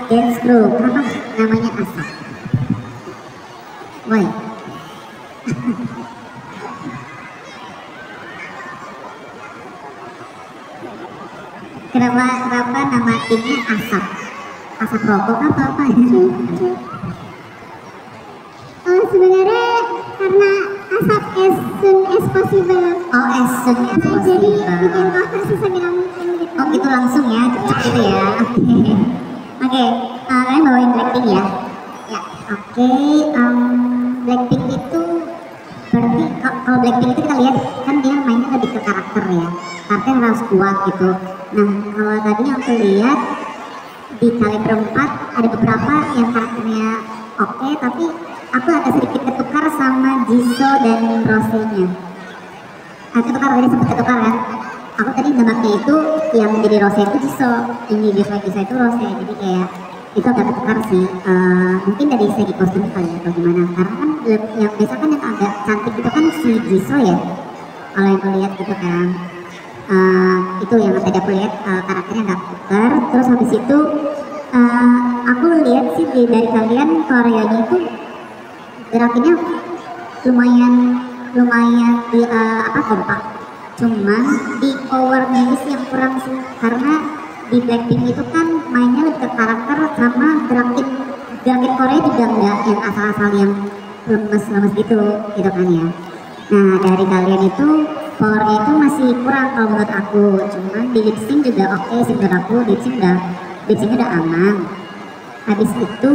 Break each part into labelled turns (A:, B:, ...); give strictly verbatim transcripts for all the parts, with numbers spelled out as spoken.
A: dance crew, kenapa namanya asap? Why? Kenapa, kenapa nama timnya asap? Asap rokok apa apa ya?
B: Oh, sebenarnya karena asap as soon as possible.
A: Oh, as soon as
B: Nah,
A: possible.
B: jadi bikin cover sesegera mungkin gitu.
A: Oh, gitu langsung ya, cepet gitu ya. Oke, oke. eh, kalian bawain Blackpink ya? Ya. Oke, em, Blackpink itu berarti ka- kalau Blackpink itu kita lihat kan dia mainnya lebih ke karakter ya. Karakter harus kuat gitu. Nah, kalau tadi yang aku lihat di kalian berempat ada beberapa yang karakternya oke, tapi aku agak sedikit ketukar sama Jisoo dan Rose-nya. Ah, ketukar tadi sempat ketukar kan? Aku tadi nebaknya itu yang jadi Rose itu Jisoo, ini Jisoo Jisoo itu Rose, jadi kayak itu agak ketukar sih. Eh, mungkin dari segi kostum kali ya atau gimana? Karena kan le- yang biasa kan yang agak cantik itu kan si Jisoo ya. Kalau yang aku lihat gitu kan. Eh, itu yang tadi aku lihat eh, karakternya agak ketukar. Terus habis itu eh, aku lihat sih di- dari kalian Koreanya itu gerakinnya lumayan lumayan di eh, apa kompak, cuman di powernya itu sih yang kurang sih, karena di Blackpink itu kan mainnya lebih ke karakter sama gerakin gerakin Korea juga enggak yang asal-asal yang lemes-lemes gitu gitu kan ya. Nah dari kalian itu powernya itu masih kurang kalau menurut aku, cuman di lip sync juga oke sih menurut aku, lip sync udah lip sync udah aman. Habis itu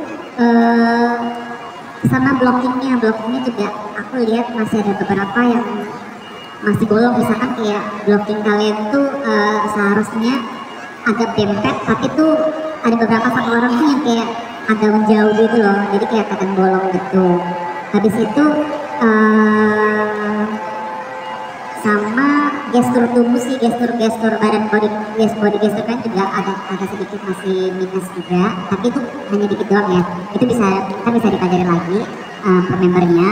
A: eh sama blockingnya, blockingnya juga aku lihat masih ada beberapa yang masih bolong, misalkan kayak blocking kalian tuh eh, seharusnya agak dempet, tapi tuh ada beberapa satu orang tuh yang kayak agak menjauh gitu loh, jadi kayak kelihatan bolong gitu. Habis itu eh, sama gestur tubuh sih, gestur-gestur badan, body gestur body gestur kan juga agak agak sedikit masih minus juga, tapi itu hanya dikit doang ya, itu bisa kita bisa dipelajari lagi uh, per membernya.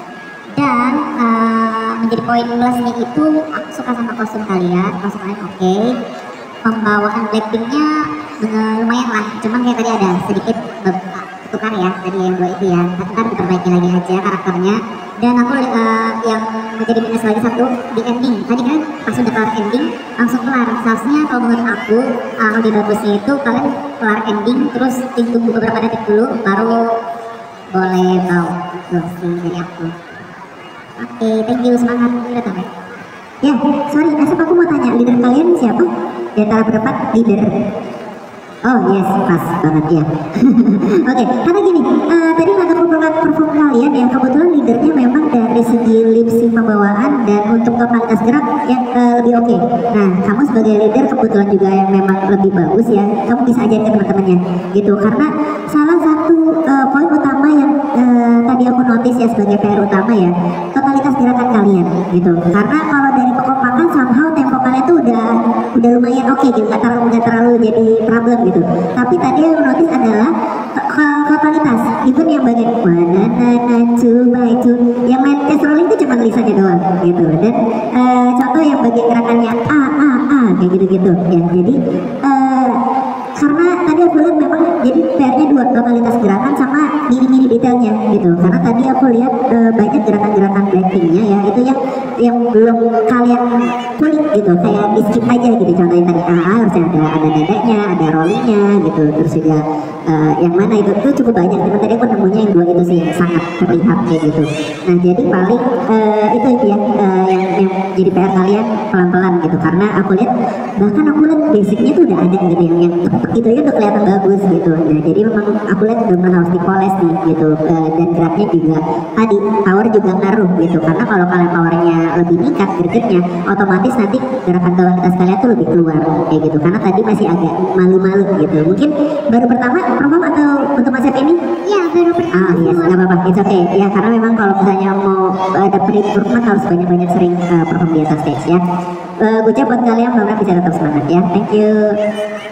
A: Dan uh, menjadi poin plusnya itu aku suka sama kostum kalian, kostum kalian oke, pembawaan Blackpinknya uh, lumayan lah, cuman kayak tadi ada sedikit tukar ya tadi yang dua itu ya, ntar diperbaiki lagi aja karakternya. Dan aku uh, yang menjadi minus lagi satu di ending, tadi kan pas udah kelar ending langsung kelar, seharusnya kalau menurut aku uh, lebih bagusnya itu kalian kelar ending terus tunggu beberapa detik dulu baru boleh bau gitu sih dari aku. Oke, thank you, semangat udah sampai. Ya, sorry, Asep aku mau tanya, leader kalian siapa? Di antara berempat leader. Oh yes, pas banget ya. Oke, karena gini, uh, tadi lagu perform, perform kalian yang kebetulan leadernya memang dari segi lip sync pembawaan dan untuk totalitas gerak yang uh, lebih oke. Nah, kamu sebagai leader kebetulan juga yang memang lebih bagus ya. Kamu bisa ajarin ke teman-temannya gitu. Karena salah satu uh, poin utama yang uh, tadi aku notice ya sebagai P R utama ya, totalitas gerakan kalian gitu. Karena kalau dari kekompakan somehow tempo kalian tuh udah udah lumayan oke gitu, nggak terlalu nggak terlalu jadi problem gitu. Tapi tadi yang notice adalah totalitas, even yang bagian one nine two by two yang main test rolling itu cuma tulisannya doang gitu. Dan uh, contoh yang bagian gerakannya a a a kayak gitu-gitu ya. Jadi uh, karena tadi aku lihat memang jadi P R-nya dua, totalitas gerakan sama mini-mini detailnya gitu. Karena tadi aku lihat uh, banyak gerakan-gerakan Blackpink-nya ya, itu yang yang belum kalian kulik gitu, kayak di skip aja gitu. Contohnya tadi A A harusnya ada ada dadanya, ada rollingnya gitu. Terus juga uh, yang mana itu itu cukup banyak. Cuma tadi aku nemunya yang dua itu sih yang sangat terlihat kayak gitu. Nah jadi paling uh, itu itu ya uh, yang yang jadi P R kalian pelan-pelan gitu. Karena aku lihat bahkan aku lihat basicnya tuh udah ada gitu yang yang itu ya udah kelihatan bagus gitu. Nah jadi memang aku lihat benar harus dipoles nih gitu. Uh, dan geraknya juga tadi power juga ngaruh gitu. Karena kalau kalian powernya lebih meningkat gregetnya, otomatis nanti gerakan totalitas kalian tuh lebih keluar kayak gitu. Karena tadi masih agak malu-malu gitu. Mungkin baru pertama perform atau untuk Mas F ini?
B: Iya, baru pertama.
A: Ah yes, nggak apa-apa, it's okay ya. Karena memang kalau misalnya mau ada improvement harus banyak-banyak sering uh, perform di atas stage ya. Uh, gue buat kalian, mudah-mudahan bisa tetap semangat ya. Thank you.